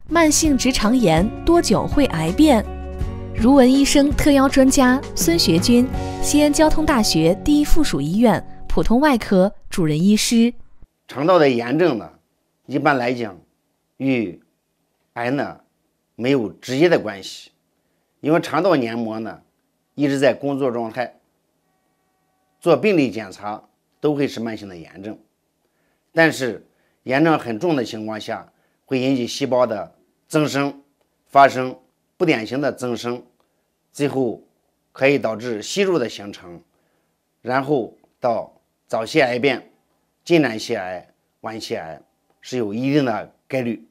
慢性直肠炎多久会癌变？如文医生特邀专家孙学军，西安交通大学第一附属医院普通外科主任医师。 肠道的炎症呢，一般来讲与癌呢没有直接的关系，因为肠道黏膜呢一直在工作状态，做病理检查都会是慢性的炎症，但是炎症很重的情况下，会引起细胞的增生，发生不典型的增生，最后可以导致息肉的形成，然后到早期癌变、进展期癌、晚期癌是有一定的概率。